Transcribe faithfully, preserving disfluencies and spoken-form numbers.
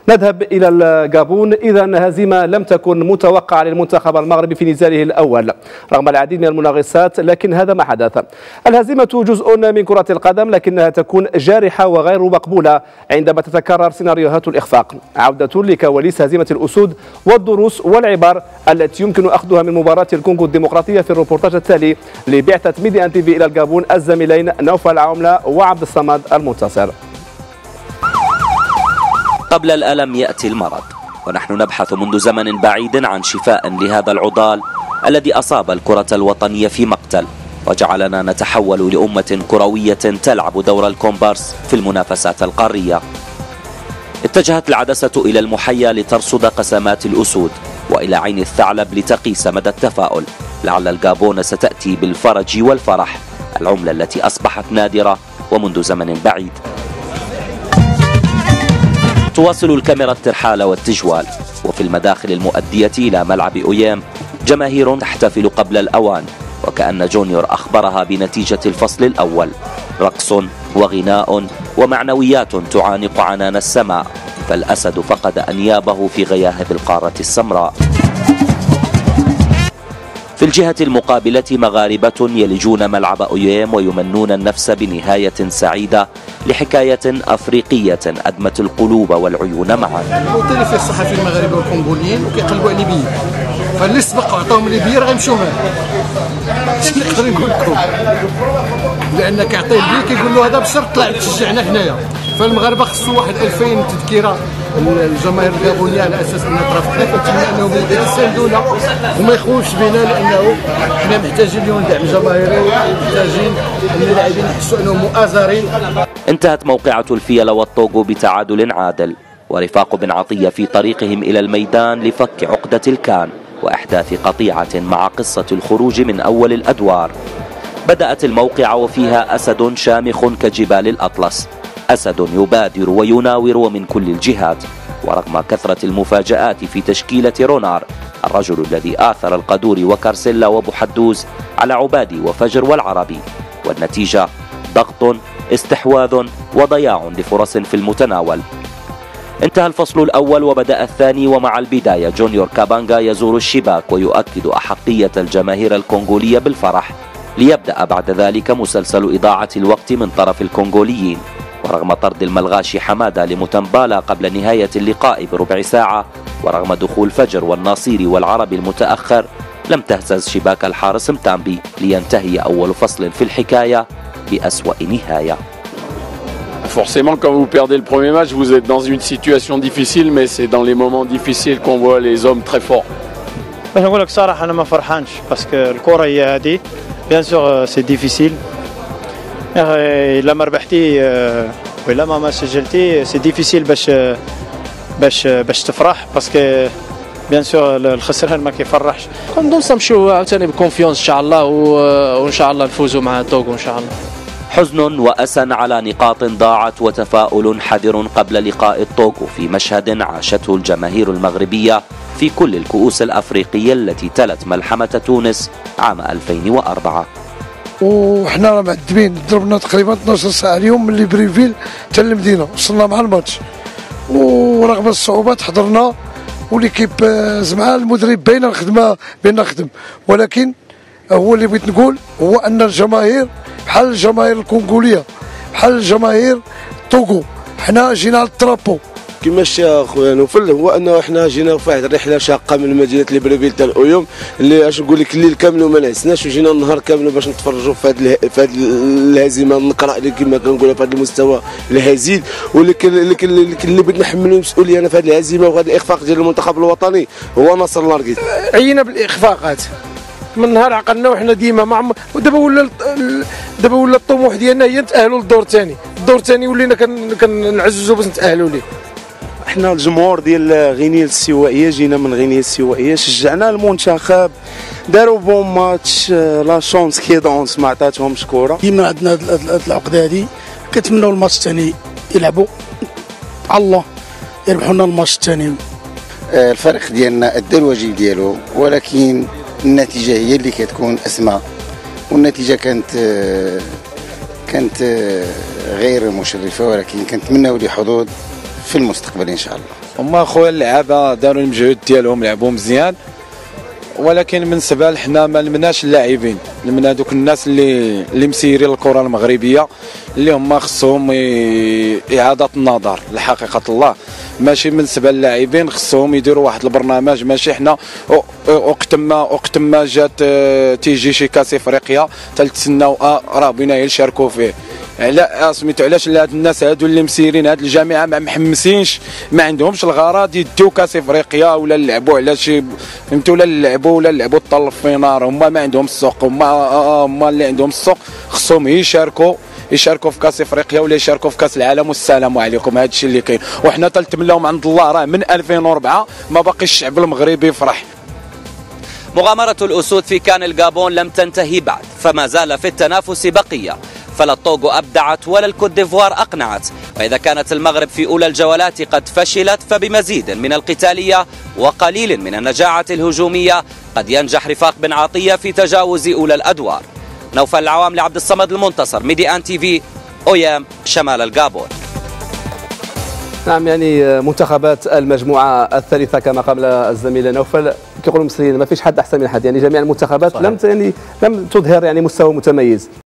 نذهب إلى الغابون. إذا هزيمة لم تكن متوقعة للمنتخب المغربي في نزاله الأول رغم العديد من المناغصات، لكن هذا ما حدث. الهزيمة جزء من كرة القدم، لكنها تكون جارحة وغير مقبولة عندما تتكرر سيناريوهات الإخفاق. عودة لكواليس هزيمة الأسود والدروس والعبر التي يمكن أخذها من مباراة الكونغو الديمقراطية في الروبورتاج التالي لبعثة ميدي أن تي في إلى الغابون، الزميلين نوفل العملة وعبد الصمد المنتصر. قبل الألم يأتي المرض، ونحن نبحث منذ زمن بعيد عن شفاء لهذا العضال الذي أصاب الكرة الوطنية في مقتل وجعلنا نتحول لأمة كروية تلعب دور الكومبارس في المنافسات القارية. اتجهت العدسة إلى المحيا لترصد قسمات الأسود وإلى عين الثعلب لتقيس مدى التفاؤل. لعل الغابون ستأتي بالفرج والفرح، العملة التي أصبحت نادرة ومنذ زمن بعيد. تواصل الكاميرا الترحال والتجوال، وفي المداخل المؤدية إلى ملعب أويام جماهير تحتفل قبل الأوان وكأن جونيور أخبرها بنتيجة الفصل الأول. رقص وغناء ومعنويات تعانق عنان السماء، فالأسد فقد أنيابه في غياهب القارة السمراء. في الجهة المقابلة مغاربة يلجون ملعب أويام ويمنون النفس بنهاية سعيدة لحكاية أفريقية أدمت القلوب والعيون معا. الموطن فيه الصحفيين المغاربة والكونغوليين وكيقلبوا على ليبيين، فاللي سبق وعطاهم ليبيا راه غيمشيو معاه. شنو نقدر نقول لكم؟ لأن كيعطيه ليبيا كيقول له هذا بشرط طلع تشجعنا حنايا. فالمغاربه خصو واحد ألفين تذكره الجماهير الغابونيه على اساس اننا ترافقنا. كنتمنى انهم يساندونا وما يخونوش بنا، لانه حنا محتاجين اليوم دعم جماهيري ومحتاجين ان اللاعبين يحسوا انهم مؤازرين. انتهت موقعة الفيلة والطوغو بتعادل عادل، ورفاق بن عطية في طريقهم إلى الميدان لفك عقدة الكان وإحداث قطيعة مع قصة الخروج من أول الأدوار. بدأت الموقعة وفيها أسد شامخ كجبال الأطلس، أسد يبادر ويناور ومن كل الجهات. ورغم كثرة المفاجآت في تشكيلة رونار، الرجل الذي آثر القدوري وكارسيلا وبوحدوز على عبادي وفجر والعربي، والنتيجة ضغط، استحواذ وضياع لفرص في المتناول. انتهى الفصل الأول وبدأ الثاني، ومع البداية جونيور كابانغا يزور الشباك ويؤكد أحقية الجماهير الكونغولية بالفرح، ليبدأ بعد ذلك مسلسل إضاعة الوقت من طرف الكونغوليين. ورغم طرد الملغاشي حمادة لمتمبالا قبل نهاية اللقاء بربع ساعة، ورغم دخول فجر والناصيري والعربي المتأخر، لم تهتز شباك الحارس متامبي لينتهي أول فصل في الحكاية بأسوأ نهاية. Forcément, quand vous perdez le premier match, vous êtes dans une situation difficile, mais c'est dans les moments difficiles qu'on voit les hommes très forts. باش نقول لك صراحة أنا ما فرحانش، باسكو الكرة هي هذه، بيان سور سي ديفيسيل. إلا ما ربحتي ولا ما ما سجلتي سي ديفيسيل باش باش باش تفرح، باسكو بيان سور الخسران ما كيفرحش. كنظن نمشيو عاوتاني بكونفيونس ان شاء الله، وان شاء الله نفوزوا مع توغو ان شاء الله. حزن وأسى على نقاط ضاعت وتفاؤل حذر قبل لقاء الطوغو في مشهد عاشته الجماهير المغربية في كل الكؤوس الأفريقية التي تلت ملحمة تونس عام ألفين وأربعة. وحنا راه معذبين، ضربنا تقريبا اثناش ساعة اليوم من ليبريفيل حتى للمدينة، وصلنا مع الماتش ورغم الصعوبات حضرنا، وليكيب زعما المدرب باين الخدمة بينا نخدم، ولكن هو اللي بغيت نقول هو أن الجماهير بحال الجماهير الكونغولية بحال الجماهير توغو، حنا جينا على الطرابو. كما شا خويا نوفل، هو انه حنا جينا في واحد الرحله شاقه من مدينه ليبريفيل حتى الاويوم، اللي اش نقول لك الليل كامل وما نعسناش، وجينا النهار كامل باش نتفرجوا في هذه في هذه الهزيمه النقراء اللي كما كنقولوا في هذا المستوى الهزيل، ولكن اللي بغيت نحملوا المسؤوليه انا في هذه الهزيمه وهذا الاخفاق ديال المنتخب الوطني هو ناصر لاركيت. عينا بالاخفاقات من نهار عقلنا وحنا ديما مع، ودابا ولا دابا ولا الطموح ديالنا هي نتاهلوا للدور الثاني، الدور الثاني ولينا كنعززوا باش نتاهلوا ليه. احنا الجمهور ديال غينيا السوائيه جينا من غينيا السوائيه، شجعنا المنتخب، داروا بون ماتش، لا شونس كي دونس ما عطاتهمش كره. ديما عندنا هاد العقده هادي، كنتمناو الماتش الثاني يلعبوا على الله يربحوا لنا الماتش الثاني. الفريق ديالنا ادى الواجب ديالو، ولكن النتيجه هي اللي كتكون اسمى، والنتيجه كانت كانت غير مشرفه، ولكن كنتمناو ليه حظوظ في المستقبل ان شاء الله. هما خويا اللعابه داروا المجهود ديالهم لعبوا مزيان، ولكن بالنسبه لحنا ما لمناش اللاعبين، لمنا دوك الناس اللي اللي مسيرين الكره المغربيه اللي هما خصهم اعاده النظر لحقيقه الله. ماشي بالنسبه للاعبين خصهم يديروا واحد البرنامج، ماشي حنا وقت ما وقت ما جات تيجي شي كاس افريقيا تنتسناو اه راه بغينا يشاركوا فيه. على سميتو علاش هاد الناس هادو اللي مسيرين هاد الجامعه ما محمسينش، ما عندهمش الغرض يديو كاس افريقيا ولا يلعبوا على شي فهمتوا، ولا يلعبوا ولا يلعبوا الطلب في نار. هما ما عندهم السوق، هما هما اللي عندهم السوق خصهم يشاركوا يشاركوا في كاس افريقيا ولا يشاركوا في كاس العالم. والسلام عليكم. هذا الشيء اللي كاين، وحنا تنتمناو عند الله راه من ألفين وأربعة ما باقي الشعب المغربي يفرح. مغامرة الأسود في كان الجابون لم تنتهي بعد، فما زال في التنافس بقية، فلا الطوغو أبدعت ولا الكوت ديفوار أقنعت، وإذا كانت المغرب في أولى الجولات قد فشلت فبمزيد من القتالية وقليل من النجاعة الهجومية قد ينجح رفاق بن عطية في تجاوز أولى الأدوار. نوفل العوام لعبد الصمد المنتصر، ميدي آن تي في، أويام، شمال الجابون. نعم، يعني منتخبات المجموعة الثالثة كما قال الزميل نوفل كيقولوا المصريين ما فيش حد أحسن من حد، يعني جميع المنتخبات صحيح. لم يعني لم تظهر يعني مستوى متميز.